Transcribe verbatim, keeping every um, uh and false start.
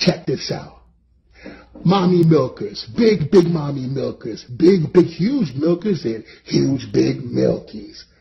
check this out. Mommy milkers, big, big mommy milkers, big, big, huge milkers, and huge, big milkies.